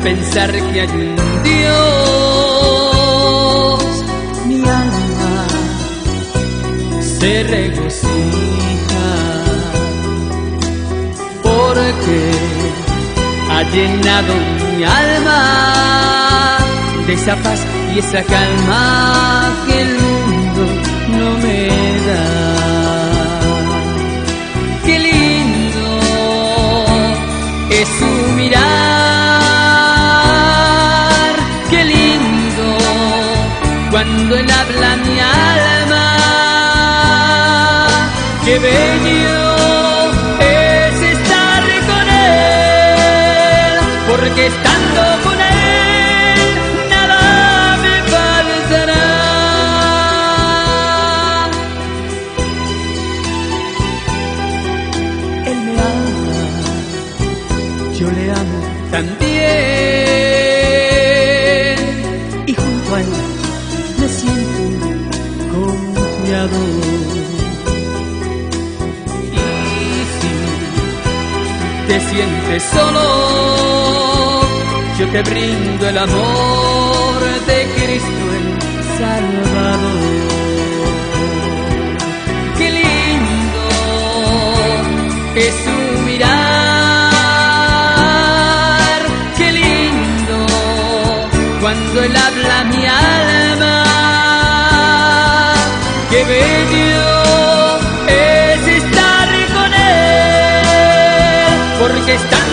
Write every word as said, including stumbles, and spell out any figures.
pensar que hay un Dios, mi alma se regocija, porque ha llenado mi alma de esa paz y esa calma que el mundo no me da. Qué lindo es su mirar, qué lindo cuando él habla a mi alma, qué bello es estar con él, porque estando con él nada me faltará. Él me ama, yo le amo también, y junto a él me siento confiado. Te sientes solo, yo te brindo el amor de Cristo el Salvador. Qué lindo es su mirar, qué lindo cuando él habla a mi alma, qué bello es estar con él, porque está